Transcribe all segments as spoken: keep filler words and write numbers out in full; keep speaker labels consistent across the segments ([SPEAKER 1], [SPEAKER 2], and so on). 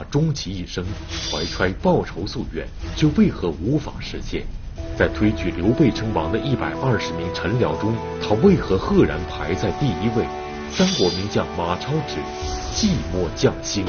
[SPEAKER 1] 终其一生怀揣报仇夙愿，却为何无法实现？在推举刘备称王的一百二十名臣僚中，他为何赫然排在第一位？三国名将马超之寂寞将星。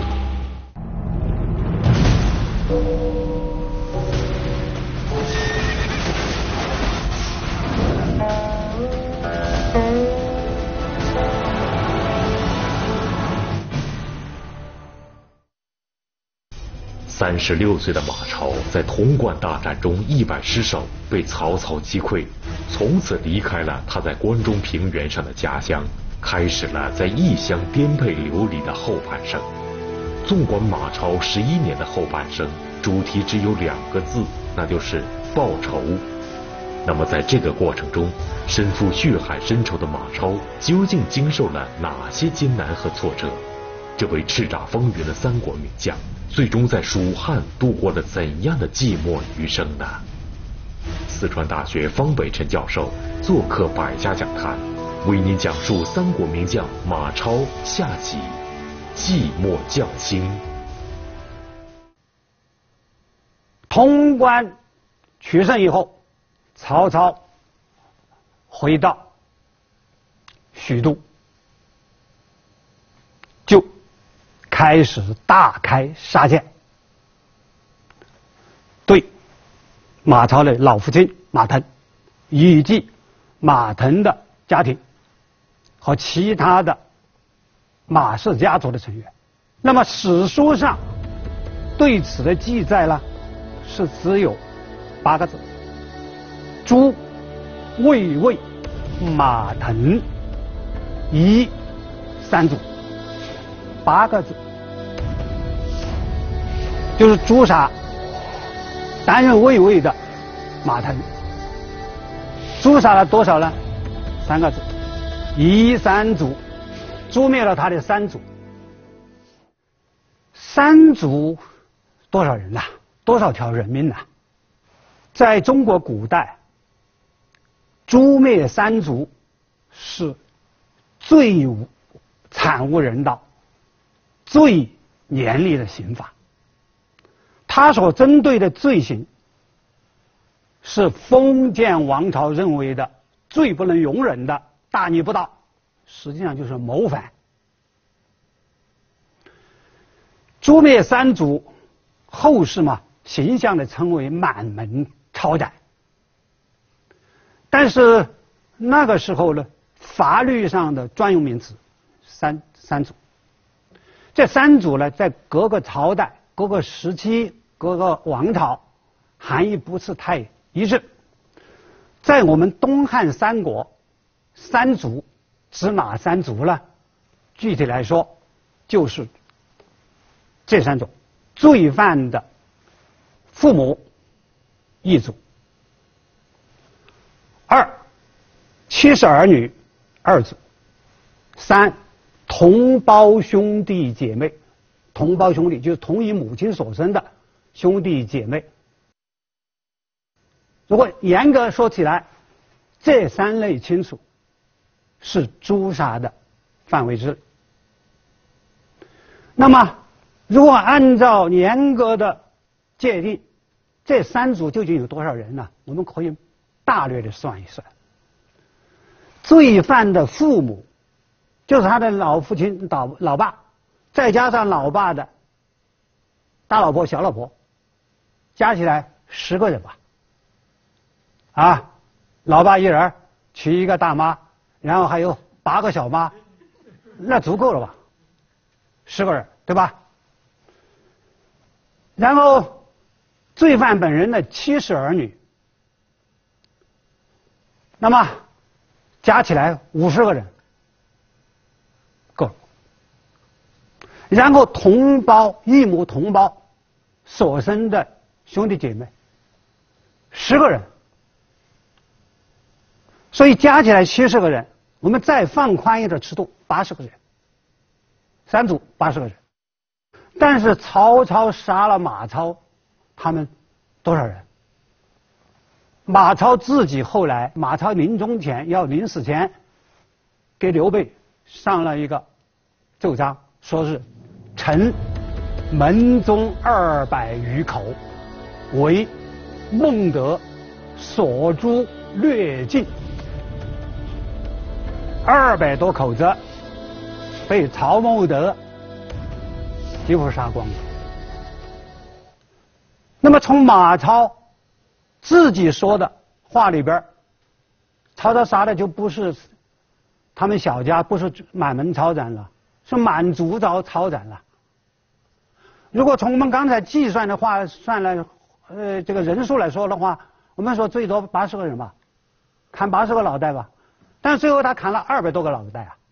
[SPEAKER 1] 三十六岁的马超在潼关大战中意外失手，被曹操击溃，从此离开了他在关中平原上的家乡，开始了在异乡颠沛流离的后半生。纵观马超十一年的后半生，主题只有两个字，那就是报仇。那么在这个过程中，身负血海深仇的马超究竟经受了哪些艰难和挫折？这位叱咤风云的三国名将，最终在蜀汉度过了怎样的寂寞余生呢？四川大学方北辰教授做客百家讲坛，为您讲述三国名将马超下集寂寞将星。
[SPEAKER 2] 潼关取胜以后，曹操回到许都，就开始大开杀戒，对马超的老父亲马腾以及马腾的家庭和其他的马氏家族的成员。那么史书上对此的记载呢，是只有八个字：诛魏魏马腾夷三族。八个字，就是诛杀担任魏魏的马腾。诛杀了多少呢？三个字：夷三族，诛灭了他的三族。三族多少人呐、啊？多少条人命呐、啊？在中国古代，诛灭三族是最惨无人道、最严厉的刑罚。他所针对的罪行是封建王朝认为的最不能容忍的大逆不道，实际上就是谋反。诛灭三族，后世嘛形象的称为满门抄斩。但是那个时候呢，法律上的专用名词三三族。这三族呢，在各个朝代、各个时期、各个王朝，含义不是太一致。在我们东汉三国，三族指哪三族呢？具体来说，就是这三种：罪犯的父母一族；二，妻室儿女二族；三，同胞兄弟姐妹。同胞兄弟就是同一母亲所生的兄弟姐妹。如果严格说起来，这三类亲属是诛杀的范围之内。那么如果按照严格的界定，这三族究竟有多少人呢？我们可以大略的算一算。罪犯的父母就是他的老父亲、老老爸，再加上老爸的大老婆、小老婆，加起来十个人吧。啊，老爸一人娶一个大妈，然后还有八个小妈，那足够了吧？十个人，对吧？然后罪犯本人的妻室儿女，那么加起来五十个人，够了。然后同胞、异母同胞所生的兄弟姐妹，十个人。所以加起来七十个人，我们再放宽一点尺度，八十个人，三组八十个人。但是曹操杀了马超，他们多少人？马超自己后来，马超临终前要临死前给刘备上了一个奏章，说是臣门中二百余口，为孟德所诛略尽。二百多口子被曹孟德几乎杀光了。那么从马超自己说的话里边，曹操杀的就不是他们小家，不是满门抄斩了，是满族抄抄斩了。如果从我们刚才计算的话算来，呃，这个人数来说的话，我们说最多八十个人吧，砍八十个脑袋吧，但是最后他砍了二百多个脑袋啊。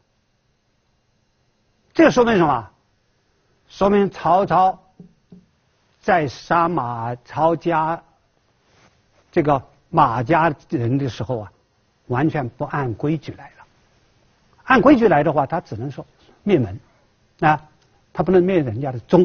[SPEAKER 2] 这说明什么？说明曹操在杀马超家这个马家人的时候啊，完全不按规矩来了。按规矩来的话，他只能说灭门，啊，他不能灭人家的宗。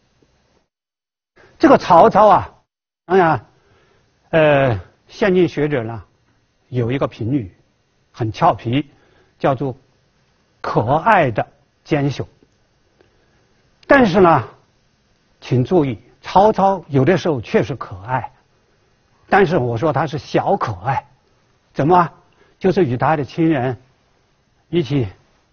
[SPEAKER 2] 这个曹操啊，当然，呃，现今学者呢有一个评语，很俏皮，叫做可爱的奸雄。但是呢，请注意，曹操有的时候确实可爱，但是我说他是小可爱，怎么？就是与他的亲人一起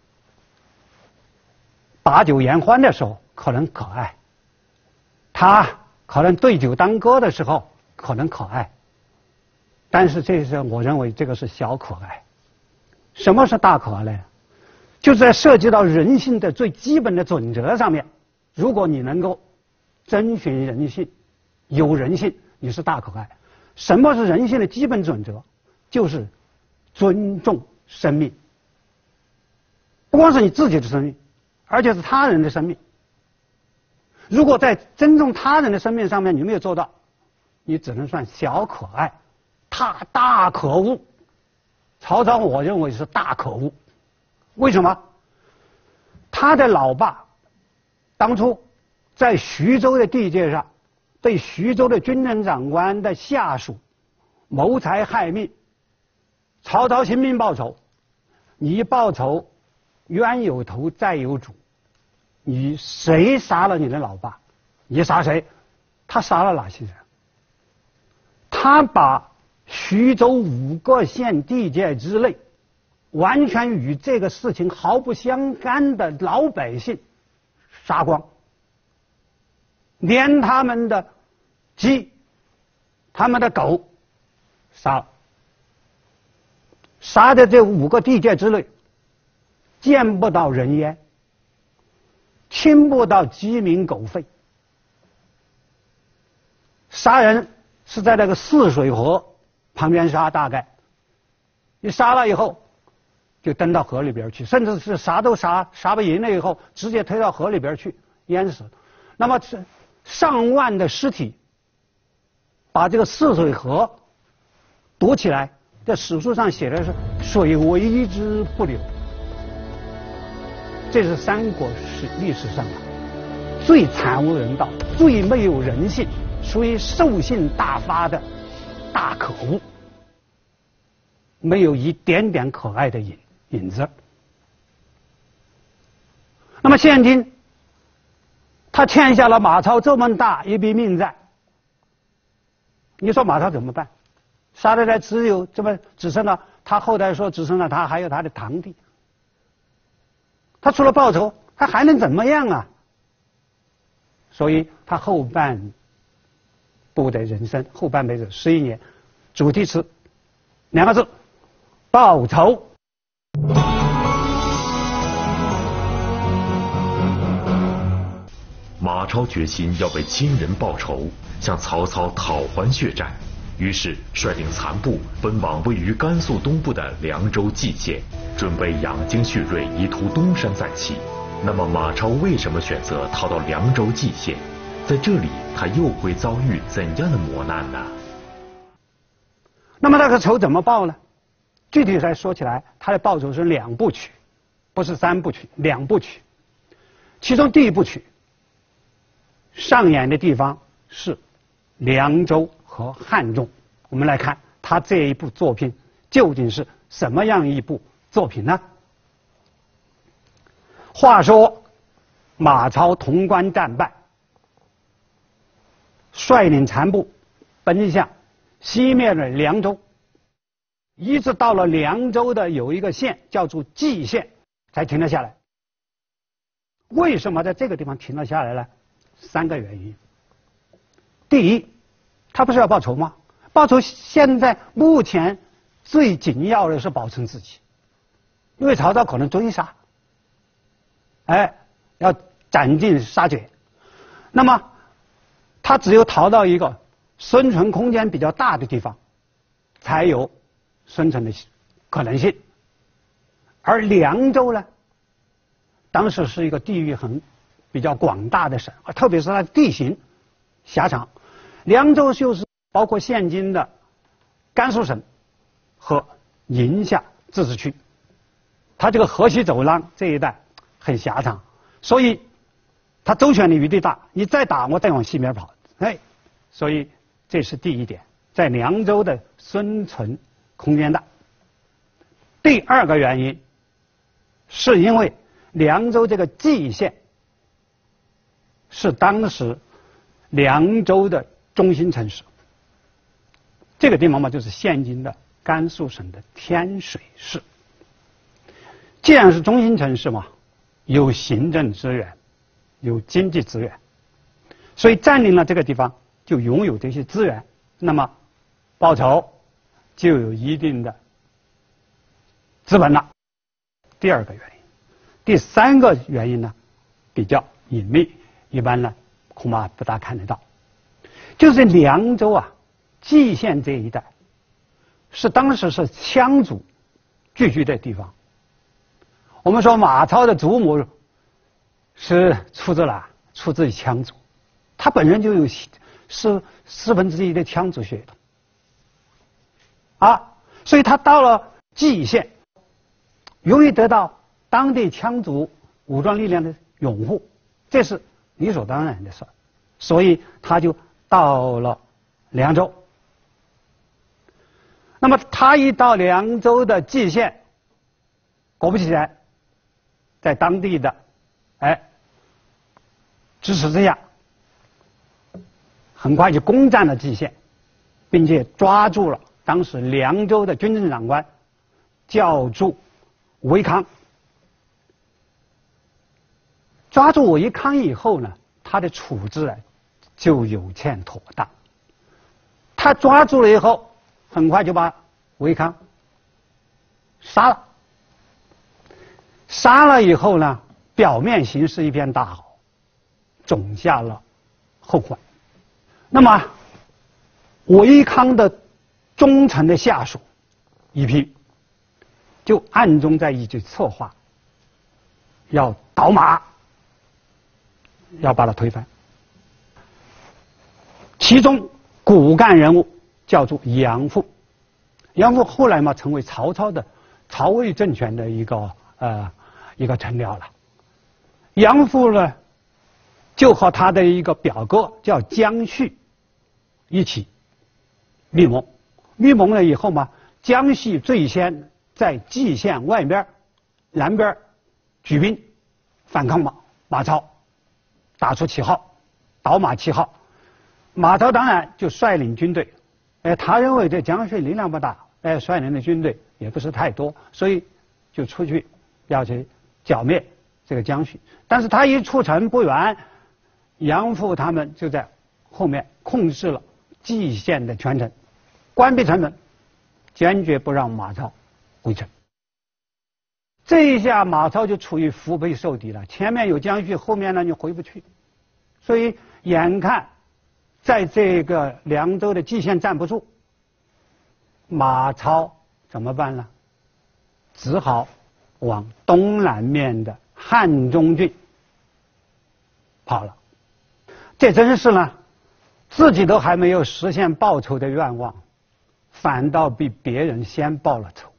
[SPEAKER 2] 把酒言欢的时候可能可爱，他可能对酒当歌的时候可能可爱，但是这是我认为这个是小可爱。什么是大可爱呢？就是在涉及到人性的最基本的准则上面，如果你能够遵循人性，有人性，你是大可爱。什么是人性的基本准则？就是尊重生命，不光是你自己的生命，而且是他人的生命。如果在尊重他人的生命上面你没有做到，你只能算小可爱，他大可恶。曹操我认为是大可恶。为什么？他的老爸当初在徐州的地界上被徐州的军人长官的下属谋财害命，曹操兴兵报仇，你报仇冤有头债有主，你谁杀了你的老爸？你杀谁？他杀了哪些人？他把徐州五个县地界之内完全与这个事情毫不相干的老百姓杀光，连他们的鸡、他们的狗杀了，杀的这五个地界之内见不到人烟，听不到鸡鸣狗吠。杀人是在那个泗水河旁边杀，大概你杀了以后就蹬到河里边去，甚至是杀都杀杀不赢了以后直接推到河里边去淹死。那么上万的尸体把这个泗水河堵起来，在史书上写的是水为之不流。这是三国史历史上最惨无人道、最没有人性、属于兽性大发的大可恶，没有一点点可爱的影影子。那么现今他欠下了马超这么大一笔命债，你说马超怎么办？杀的来只有这么只剩了他后代说只剩了他还有他的堂弟，他除了报仇他还能怎么样啊？所以他后半部的人生，后半辈子十一年，主题词两个字：报仇。
[SPEAKER 1] 马超决心要为亲人报仇，向曹操讨还血债，于是率领残部奔往位于甘肃东部的凉州蓟县，准备养精蓄锐，以图东山再起。那么马超为什么选择逃到凉州蓟县？在这里他又会遭遇怎样的磨难呢？
[SPEAKER 2] 那么那个仇怎么报呢？具体来说起来，他的报仇是两部曲，不是三部曲，两部曲。其中第一部曲上演的地方是凉州和汉中。我们来看他这一部作品究竟是什么样一部作品呢？话说马超潼关战败， 率领残部奔向西面的凉州，一直到了凉州的有一个县叫做蓟县，才停了下来。为什么在这个地方停了下来呢？三个原因。第一，他不是要报仇吗？报仇现在目前最紧要的是保存自己，因为曹操可能追杀，哎，要斩尽杀绝。那么他只有逃到一个生存空间比较大的地方，才有生存的可能性。而凉州呢，当时是一个地域很比较广大的省，特别是它的地形狭长。凉州就是包括现今的甘肃省和宁夏自治区，它这个河西走廊这一带很狭长，所以它周旋的余地大，你再打我再往西面跑，哎，所以这是第一点，在凉州的生存空间大。第二个原因是因为凉州这个蓟县是当时凉州的中心城市，这个地方嘛，就是现今的甘肃省的天水市。既然是中心城市嘛，有行政资源，有经济资源，所以占领了这个地方就拥有这些资源，那么报仇就有一定的资本了。第二个原因。第三个原因呢，比较隐秘，一般呢恐怕不大看得到。就是凉州啊，蓟县这一带，是当时是羌族聚居的地方。我们说马超的祖母是出自哪？出自于羌族，他本人就有四四分之一的羌族血统啊，所以他到了蓟县，由于得到当地羌族武装力量的拥护，这是理所当然的事，所以他就到了凉州。那么他一到凉州的蓟县，果不其然，在当地的哎支持之下，很快就攻占了蓟县，并且抓住了当时凉州的军政长官，叫做韦康。抓住韦康以后呢，他的处置啊就有欠妥当。他抓住了以后，很快就把韦康杀了。杀了以后呢，表面形势一片大好，种下了后患。那么韦康的忠诚的下属一批，就暗中在一起策划，要倒马，要把他推翻。其中骨干人物叫做杨阜，杨阜后来嘛成为曹操的曹魏政权的一个呃一个臣僚了。杨阜呢就和他的一个表哥叫姜绪一起密谋，密谋了以后嘛，姜绪最先在蓟县外边南边举兵反抗马马超，打出旗号，倒马旗号。马超当然就率领军队，哎，他认为这姜绪力量不大，哎，率领的军队也不是太多，所以就出去要去剿灭这个姜绪。但是他一出城不远，杨阜他们就在后面控制了蓟县的全城，关闭城门，坚决不让马超回城。这一下马超就处于腹背受敌了，前面有姜绪，后面呢你回不去，所以眼看在这个凉州的蓟县站不住，马超怎么办呢？只好往东南面的汉中郡跑了。这真是呢，自己都还没有实现报仇的愿望，反倒比别人先报了仇。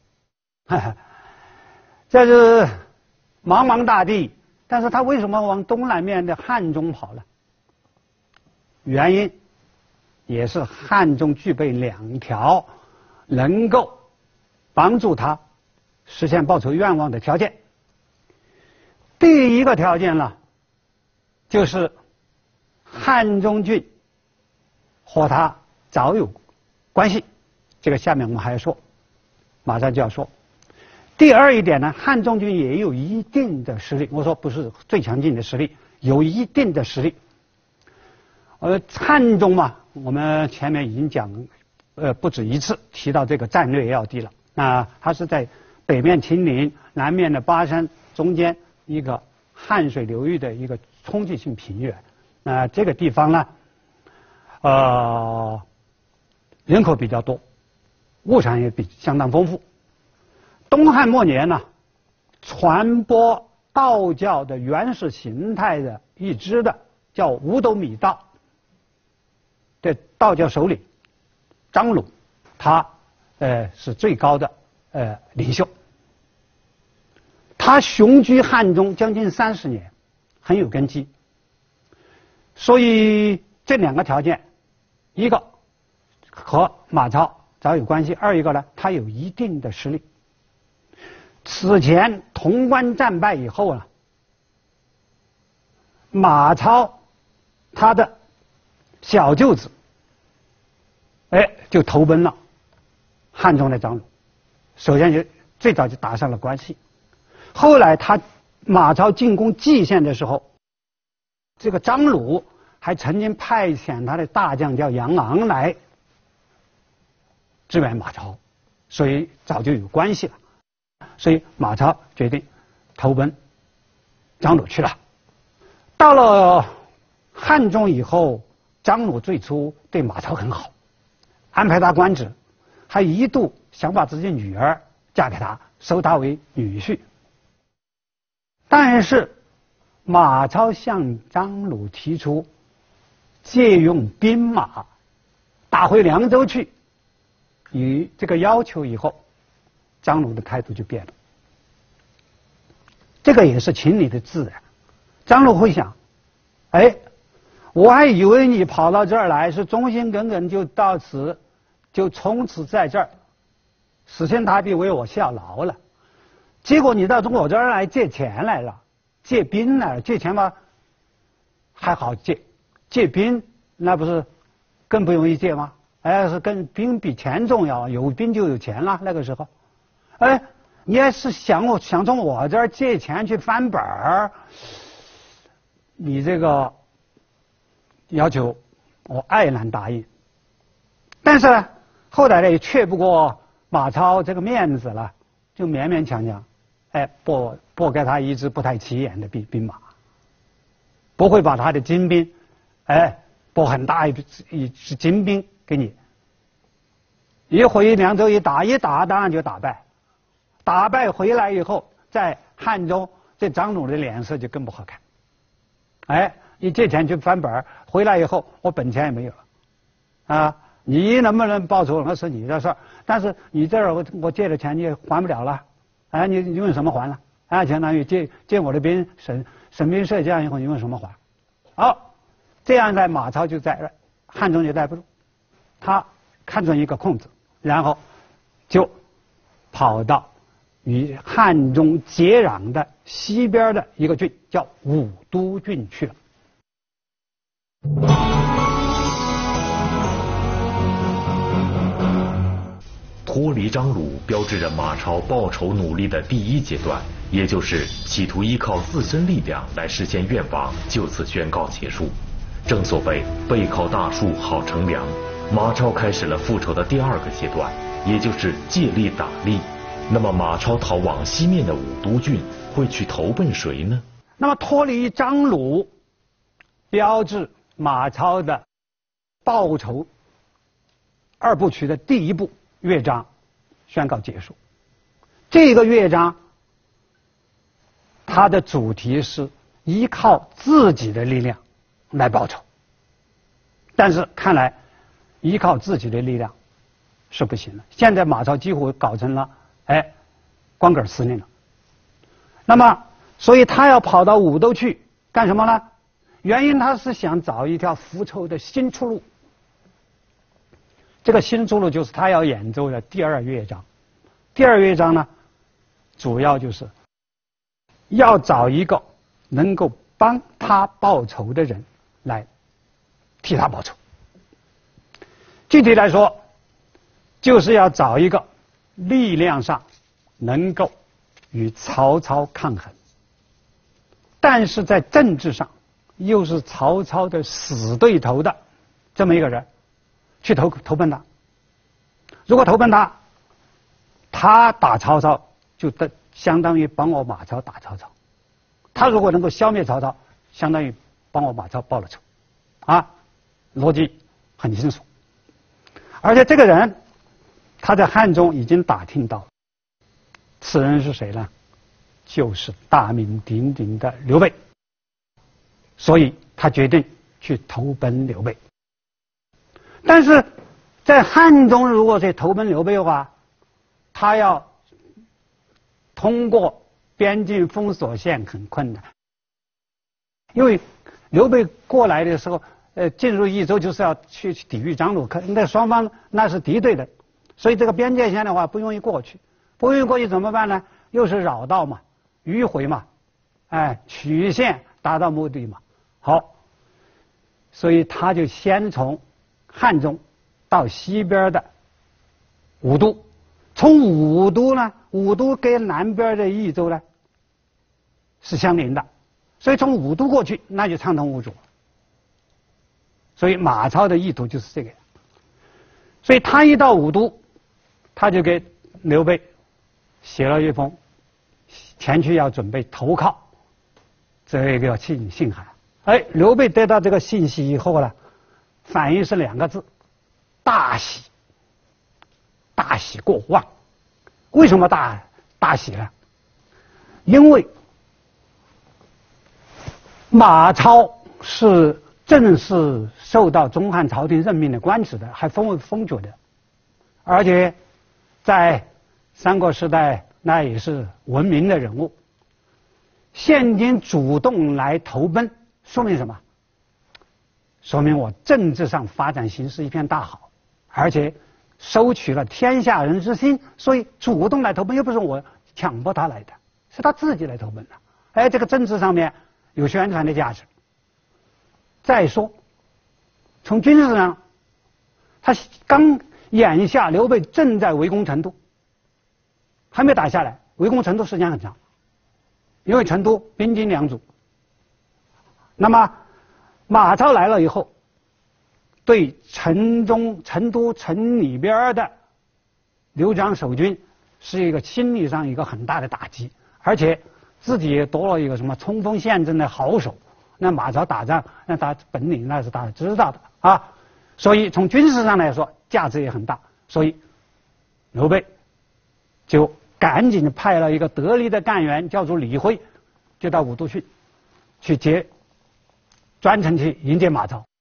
[SPEAKER 2] 这是茫茫大地，但是他为什么往东南面的汉中跑呢？原因也是汉中具备两条能够帮助他实现报仇愿望的条件。第一个条件呢，就是汉中郡和他早有关系，这个下面我们还要说，马上就要说。第二一点呢，汉中军也有一定的实力，我说不是最强劲的实力，有一定的实力。呃，汉中嘛，我们前面已经讲，呃，不止一次提到这个战略要地了。那它是在北面秦岭，南面的巴山，中间一个汉水流域的一个冲积性平原。那、呃、这个地方呢，呃，人口比较多，物产也比相当丰富。东汉末年呢，传播道教的原始形态的一支的叫五斗米道的道教首领张鲁，他呃是最高的呃领袖。他雄居汉中将近三十年，很有根基。所以这两个条件，一个和马超早有关系，二一个呢，他有一定的实力。此前潼关战败以后呢，马超他的小舅子，哎，就投奔了汉中的张鲁。首先就最早就打上了关系。后来他马超进攻蓟县的时候，这个张鲁还曾经派遣他的大将叫杨昂来支援马超，所以早就有关系了。所以马超决定投奔张鲁去了。到了汉中以后，张鲁最初对马超很好，安排他官职，还一度想把自己女儿嫁给他，收他为女婿。但是马超向张鲁提出借用兵马打回凉州去，以这个要求以后，张鲁的态度就变了。这个也是情理的自然。张鲁会想，哎，我还以为你跑到这儿来是忠心耿耿，就到此就从此在这儿死心塌地为我效劳了，结果你到我这儿来借钱来了，借兵来了。借钱嘛还好借，借兵那不是更不容易借吗？哎，是跟兵比钱重要，有兵就有钱了。那个时候，哎，你要是想我想从我这儿借钱去翻本儿，你这个要求我爱难答应。但是呢，后来呢也却不过马超这个面子了，就勉勉强强，哎，拨拨给他一支不太起眼的兵兵马，不会把他的精兵，哎，拨很大一一支精兵给你。一回凉州一打一打，当然就打败，打败回来以后，在汉中这张鲁的脸色就更不好看。哎，你借钱去翻本，回来以后我本钱也没有了，啊，你能不能报仇那是你的事儿，但是你这儿我我借的钱你也还不了了，哎，你你用什么还了？啊，相当于借借我的兵省省兵税，这样以后你用什么还？好，这样呢，马超就在汉中就待不住，他看准一个空子，然后就跑到与汉中接壤的西边的一个郡叫武都郡去了。
[SPEAKER 1] 脱离张鲁标志着马超报仇努力的第一阶段，也就是企图依靠自身力量来实现愿望，就此宣告结束。正所谓背靠大树好乘凉，马超开始了复仇的第二个阶段，也就是借力打力。那么马超逃往西面的武都郡会去投奔谁呢？
[SPEAKER 2] 那么脱离张鲁，标志马超的报仇二部曲的第一部乐章宣告结束。这个乐章它的主题是依靠自己的力量来报仇，但是看来依靠自己的力量是不行的。现在马超几乎搞成了哎光杆司令了。那么所以他要跑到武都去干什么呢？原因他是想找一条复仇的新出路。这个新出路就是他要演奏的第二乐章。第二乐章呢，主要就是要找一个能够帮他报仇的人来替他报仇。 具体来说，就是要找一个力量上能够与曹操抗衡，但是在政治上又是曹操的死对头的这么一个人，去投投奔他。如果投奔他，他打曹操就等相当于帮我马超打曹操，他如果能够消灭曹操，相当于帮我马超报了仇，啊，逻辑很清楚。而且这个人他在汉中已经打听到，此人是谁呢？就是大名鼎鼎的刘备，所以他决定去投奔刘备。但是在汉中如果去投奔刘备的话，他要通过边境封锁线很困难，因为刘备过来的时候，呃，进入益州就是要去抵御张鲁，可那双方那是敌对的，所以这个边界线的话不容易过去，不容易过去怎么办呢？又是绕道嘛，迂回嘛，哎，曲线达到目的嘛。好，所以他就先从汉中到西边的武都，从武都呢，武都跟南边的益州呢是相邻的，所以从武都过去那就畅通无阻。所以马超的意图就是这个，所以他一到武都，他就给刘备写了一封前去要准备投靠这个信信函。哎，刘备得到这个信息以后呢，反应是两个字：大喜，大喜过望。为什么大大喜呢？因为马超是正式受到中汉朝廷任命的官职的，还封为封爵的，而且在三国时代那也是闻名的人物。现今主动来投奔，说明什么？说明我政治上发展形势一片大好，而且收取了天下人之心，所以主动来投奔，又不是我强迫他来的，是他自己来投奔的。哎，这个政治上面有宣传的价值。再说，从军事上，他刚眼下刘备正在围攻成都，还没打下来，围攻成都时间很长，因为成都兵精粮足。那么马超来了以后，对城中成都城里边的刘璋守军是一个心理上一个很大的打击，而且自己也多了一个什么冲锋陷阵的好手。那马超打仗，那他本领那是大家知道的啊，所以从军事上来说价值也很大，所以刘备就赶紧派了一个得力的干员叫做李辉，就到武都去去接，专程去迎接马超。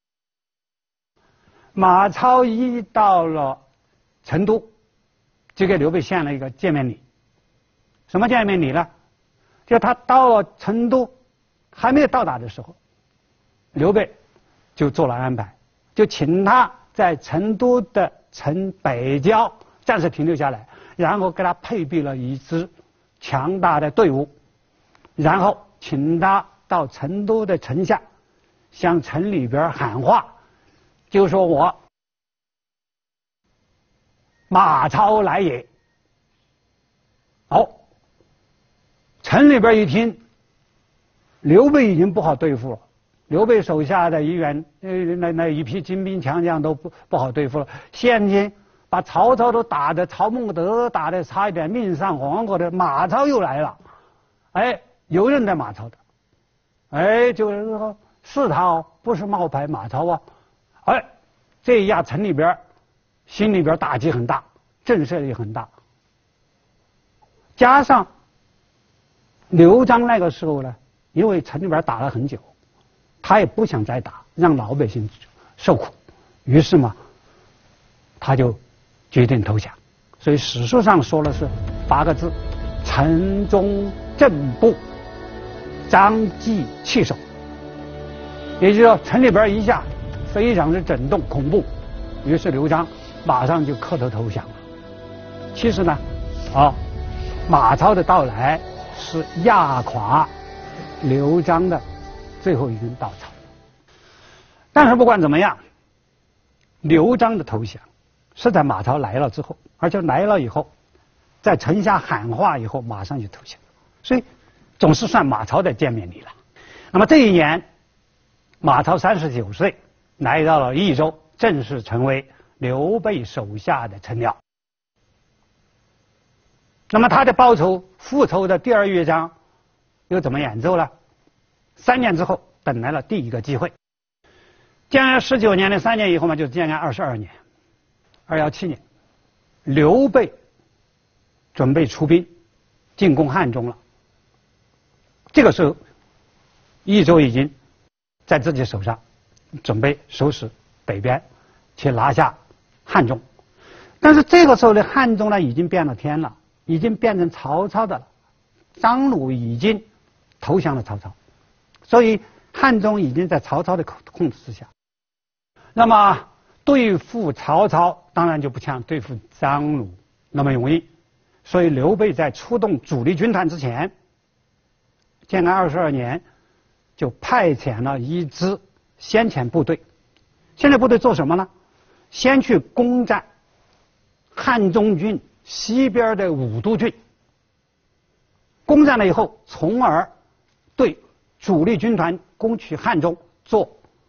[SPEAKER 2] 马超一到了成都，就给刘备献了一个见面礼。什么见面礼呢？就他到了成都还没有到达的时候，刘备就做了安排，就请他在成都的城北郊暂时停留下来，然后给他配备了一支强大的队伍，然后请他到成都的城下向城里边喊话，就说我马超来也。好，城里边一听，刘备已经不好对付了，刘备手下的一员，呃，那那一批精兵强将都不不好对付了。现今把曹操都打得曹孟德打得差一点命丧黄河的马超又来了，哎，有认得马超的，哎，就是说是他哦，不是冒牌马超啊，哎，这一下城里边心里边打击很大，震慑力很大，加上刘璋那个时候呢，因为城里边打了很久，他也不想再打，让老百姓受苦，于是嘛，他就决定投降。所以史书上说的是八个字：城中震怖，张继弃守。也就是说，城里边一下非常的震动恐怖，于是刘璋马上就磕头投降了。其实呢，啊，马超的到来是压垮刘璋的最后一根稻草。但是不管怎么样， 刘璋的投降是在马超来了之后，而且来了以后，在城下喊话以后，马上就投降，所以总是算马超的见面礼了。那么这一年，马超三十九岁，来到了益州，正式成为刘备手下的臣僚。那么他的报仇复仇的第二乐章又怎么演奏了？三年之后，等来了第一个机会。建安十九年的三年以后嘛，就是建安二十二年，二幺七年，刘备准备出兵进攻汉中了。这个时候，益州已经在自己手上，准备收拾北边，去拿下汉中。但是这个时候的汉中呢，已经变了天了，已经变成曹操的了。张鲁已经投降了曹操，所以汉中已经在曹操的控制之下。那么对付曹操，当然就不像对付张鲁那么容易。所以刘备在出动主力军团之前，建安二十二年就派遣了一支先遣部队。先遣部队做什么呢？先去攻占汉中郡西边的武都郡，攻占了以后，从而对主力军团攻取汉中做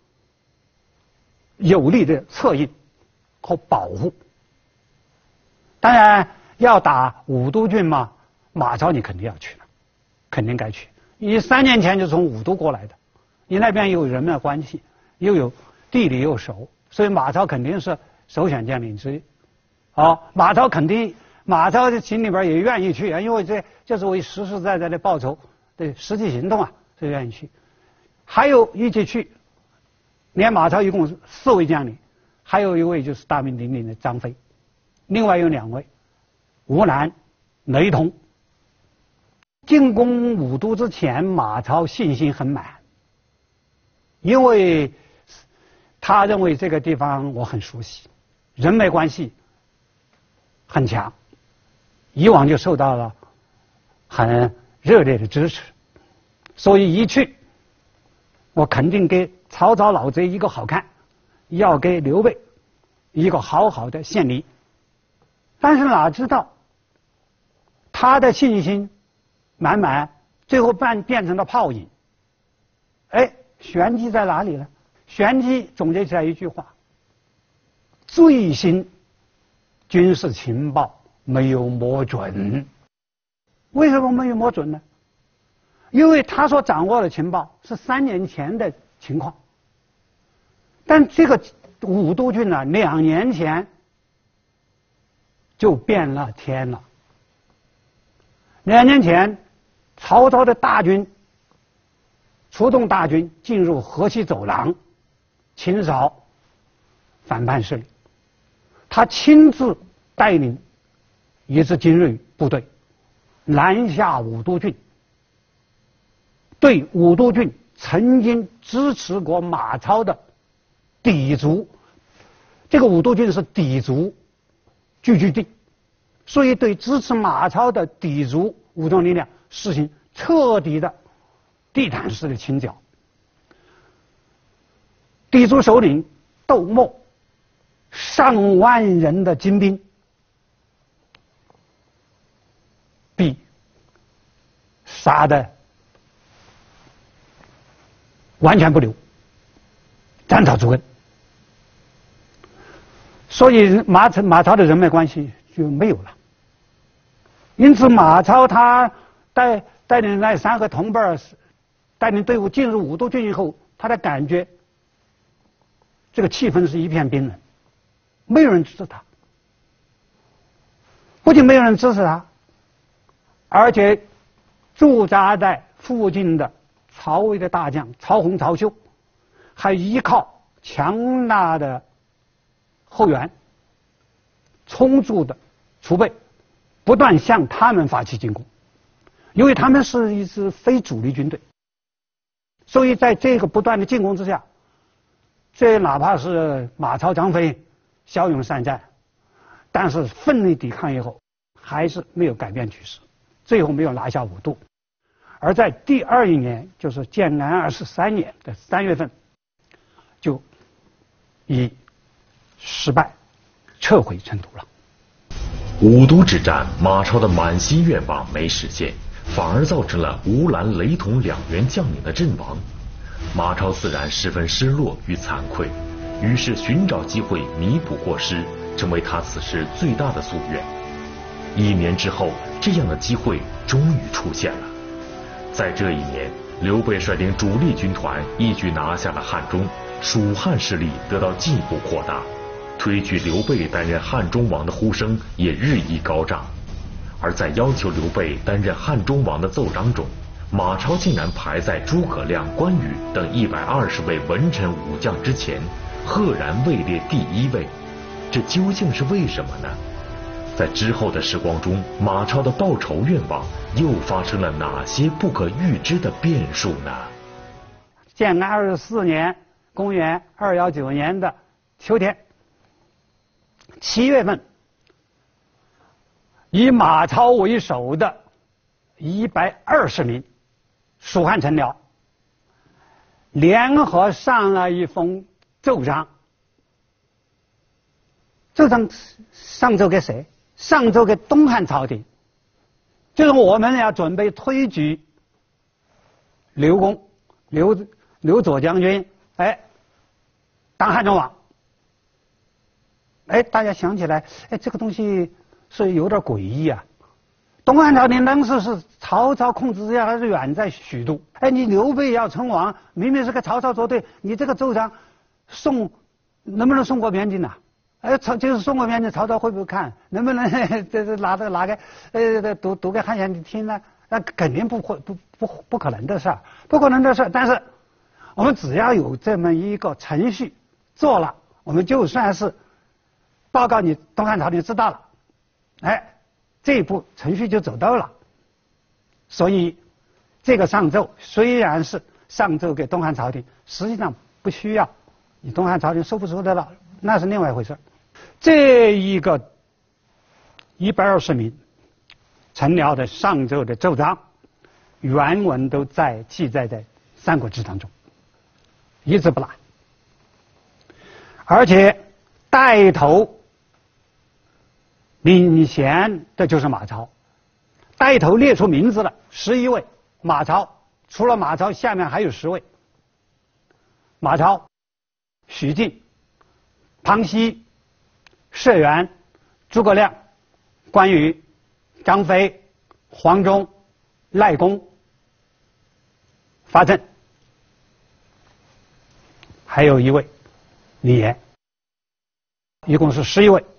[SPEAKER 2] 有力的策应和保护。当然要打武都郡嘛，马超你肯定要去了，肯定该去。你三年前就从武都过来的，你那边有人脉关系，又有地理又熟，所以马超肯定是首选将领之一。好，马超肯定，马超的心里边也愿意去啊，因为这这是为实实在在的报仇的实际行动啊，所以愿意去。还有一起去，连马超一共四位将领，还有一位就是大名鼎鼎的张飞，另外有两位吴兰、雷同。进攻武都之前，马超信心很满，因为他认为这个地方我很熟悉，人脉关系很强，以往就受到了很热烈的支持，所以一去，我肯定给曹操老贼一个好看，要给刘备一个好好的献礼。但是哪知道他的信心满满，最后变变成了泡影。哎，玄机在哪里呢？玄机总结起来一句话：最新军事情报没有摸准。为什么没有摸准呢？因为他所掌握的情报是三年前的情况，但这个武都郡呢，两年前就变了天了。两年前，曹操的大军出动大军进入河西走廊，清扫反叛势力。他亲自带领一支精锐部队南下武都郡，对武都郡曾经支持过马超的氐族，这个武都郡是氐族聚居地，所以对支持马超的氐族武装力量实行彻底的地毯式的清剿。氐族首领窦默上万人的精兵被杀的完全不留，斩草除根，所以马超马超的人脉关系就没有了。因此马超他带带领那三个同伴带领队伍进入武都郡以后，他的感觉这个气氛是一片冰冷，没有人支持他。不仅没有人支持他，而且驻扎在附近的曹魏的大将曹洪、曹休还依靠强大的后援、充足的储备，不断向他们发起进攻。因为他们是一支非主力军队，所以在这个不断的进攻之下，这哪怕是马超、张飞骁勇善战，但是奋力抵抗以后，还是没有改变局势，最后没有拿下武都。而在第二一年，就是建安二十三年的三月份，就以失败，撤回成都了。
[SPEAKER 1] 武都之战，马超的满心愿望没实现，反而造成了吴兰、雷同两员将领的阵亡。马超自然十分失落与惭愧，于是寻找机会弥补过失，成为他此时最大的夙愿。一年之后，这样的机会终于出现了。在这一年，刘备率领主力军团一举拿下了汉中，蜀汉势力得到进一步扩大，推举刘备担任汉中王的呼声也日益高涨。而在要求刘备担任汉中王的奏章中，马超竟然排在诸葛亮、关羽等一百二十位文臣武将之前，赫然位列第一位。这究竟是为什么呢？在之后的时光中，马超的报仇愿望又发生了哪些不可预知的变数呢？
[SPEAKER 2] 建安二十四年，公元二一九年的秋天，七月份，以马超为首的一百二十名蜀汉臣僚联合上了一封奏章。奏章上奏给谁？上奏给东汉朝廷，就是我们要准备推举刘公、刘刘左将军，哎，当汉中王。哎，大家想起来，哎，这个东西是有点诡异啊。东汉朝廷当时是曹操控制之下，还是远在许都。哎，你刘备要称王，明明是跟曹操作对，你这个奏章送能不能送过边境呢、啊？哎，曹就是送过边境，曹操会不会看？能不能这这拿这个拿给呃读读给汉献帝听呢？那肯定不会不不不可能的事儿，不可能的事儿。但是我们只要有这么一个程序做了，我们就算是报告你东汉朝廷知道了，哎，这一步程序就走到了。所以这个上奏虽然是上奏给东汉朝廷，实际上不需要，你东汉朝廷收不收得了，那是另外一回事。这一个一百二十名臣僚的上奏的奏章，原文都在记载在《三国志》当中，一字不落。而且带头领衔的就是马超，带头列出名字了，十一位。马超除了马超，下面还有十位：马超、许靖、庞熙、社员、诸葛亮、关羽、张飞、黄忠、赖公、法正，还有一位李严，一共是十一位。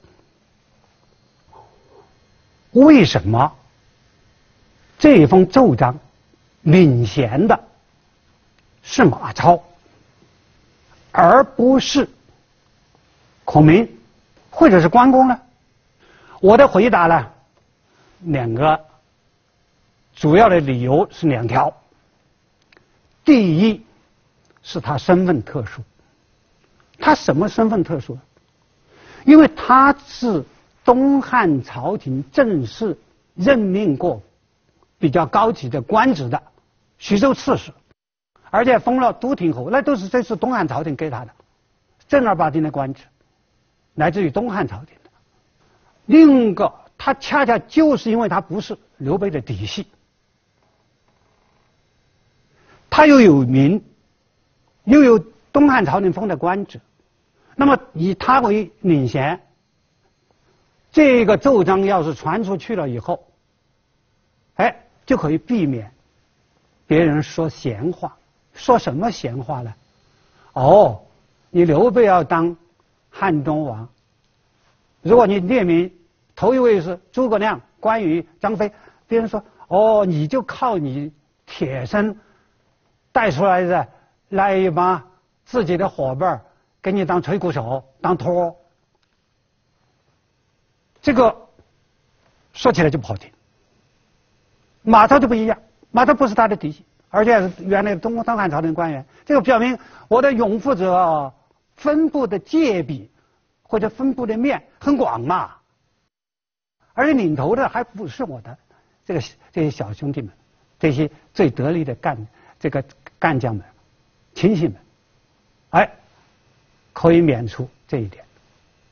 [SPEAKER 2] 为什么这一封奏章领衔的是马超，而不是孔明或者是关公呢？我的回答呢，两个主要的理由是两条。第一是他身份特殊。他什么身份特殊？因为他是东汉朝廷正式任命过比较高级的官职的徐州刺史，而且封了都亭侯，那都是这是东汉朝廷给他的正儿八经的官职，来自于东汉朝廷的。另一个，他恰恰就是因为他不是刘备的嫡系，他又有名，又有东汉朝廷封的官职，那么以他为领衔，这个奏章要是传出去了以后，哎，就可以避免别人说闲话。说什么闲话呢？哦，你刘备要当汉中王，如果你列明头一位是诸葛亮、关羽、张飞，别人说哦，你就靠你铁身带出来的那一帮自己的伙伴给你当吹鼓手、当托，这个说起来就不好听。马超就不一样，马超不是他的嫡系，而且是原来东东汉朝廷官员，这个表明我的拥护者分布的界比或者分布的面很广嘛，而且领头的还不是我的这个这些小兄弟们，这些最得力的干这个干将们、亲信们，哎，可以免除这一点。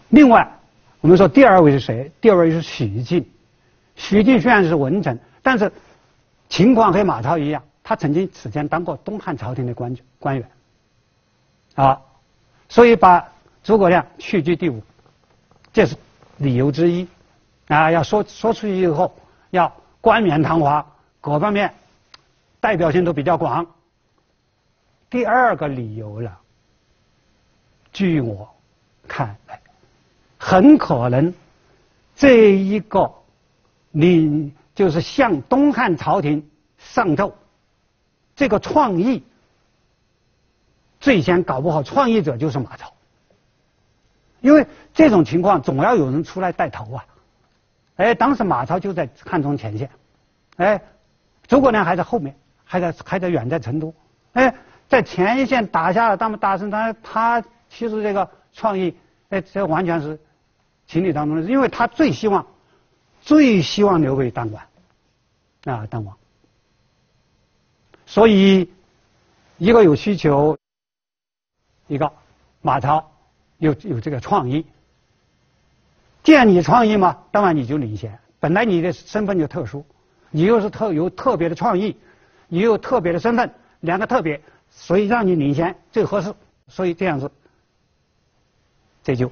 [SPEAKER 2] 另外，我们说第二位是谁？第二位是许晋。许晋虽然是文臣，但是情况和马超一样，他曾经此前当过东汉朝廷的官官员，啊，所以把诸葛亮屈居第五，这是理由之一。啊，要说说出去以后，要冠冕堂皇，各方面代表性都比较广。第二个理由了，据我看来，很可能这一个你就是向东汉朝廷上奏，这个创意最先搞不好创意者就是马超，因为这种情况总要有人出来带头啊。哎，当时马超就在汉中前线，哎，诸葛亮还在后面，还在还在远在成都，哎，在前线打下了他们大胜，他他其实这个创意，哎，这完全是情理当中的，因为他最希望最希望刘备当官啊当王，所以一个有需求，一个马超有有这个创意。既然你创意嘛，当然你就领先。本来你的身份就特殊，你又是特有特别的创意，你又有特别的身份，两个特别，所以让你领先最合适。所以这样子，这就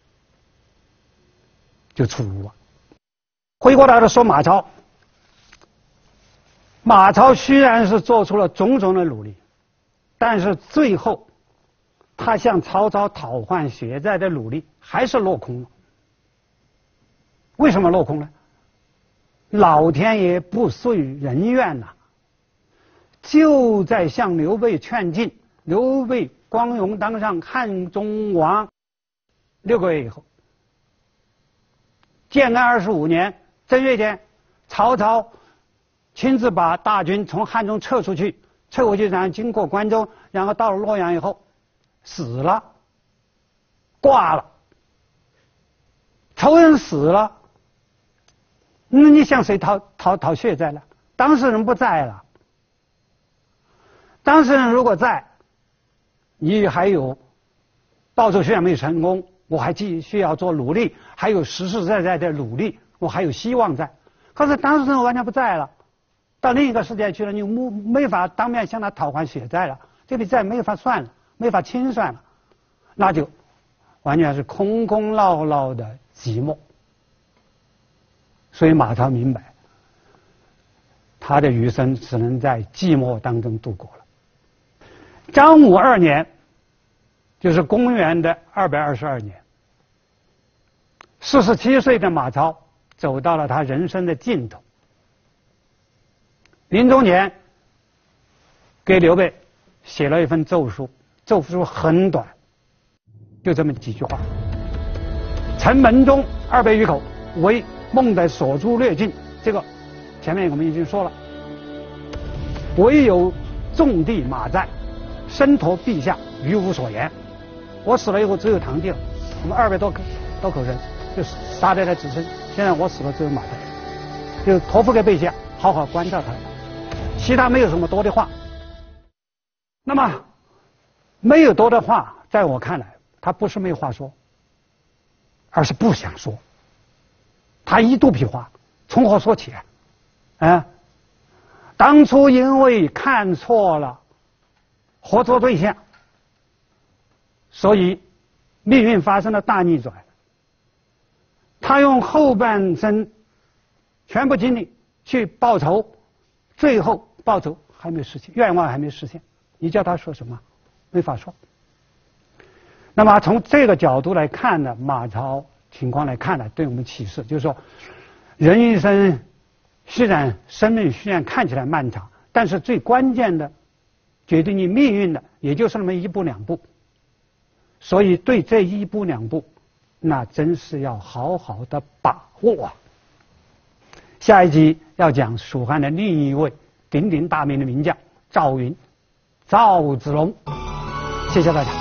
[SPEAKER 2] 就出炉了。回过来了说马超，马超虽然是做出了种种的努力，但是最后他向曹操讨还血债的努力还是落空了。为什么落空呢？老天爷不遂人愿呐、啊！就在向刘备劝进，刘备光荣当上汉中王六个月以后，建安二十五年正月间，曹操亲自把大军从汉中撤出去，撤回去，然后经过关中，然后到了洛阳以后，死了，挂了，仇人死了。那你向谁讨讨讨血债了？当事人不在了。当事人如果在，你还有报仇虽然没有成功，我还继续要做努力，还有实实在在的努力，我还有希望在。可是当事人完全不在了，到另一个世界去了，你没没法当面向他讨还血债了，这笔债没法算了，没法清算了，那就完全是空空落落的寂寞。所以马超明白，他的余生只能在寂寞当中度过了。张武二年，就是公元的二百二十二年，四十七岁的马超走到了他人生的尽头。临终前，给刘备写了一份奏书，奏书很短，就这么几句话：城门中二百余口，为孟德所诛略尽。这个前面我们已经说了，唯有种地马在，身托陛下，余无所言。我死了以后只有堂弟了，我们二百多口多口人就杀掉了子孙，现在我死了只有马在，就托付给陛下，好好关照他，其他没有什么多的话。那么没有多的话，在我看来，他不是没有话说，而是不想说。他一肚皮话，从何说起啊？啊，当初因为看错了合作对象，所以命运发生了大逆转。他用后半生全部精力去报仇，最后报仇还没实现，愿望还没实现，你叫他说什么？没法说。那么从这个角度来看呢，马超情况来看呢，对我们启示就是说，人一生虽然生命虽然看起来漫长，但是最关键的决定你命运的也就是那么一步两步，所以对这一步两步那真是要好好的把握啊。下一集要讲蜀汉的另一位鼎鼎大名的名将赵云，赵子龙。谢谢大家。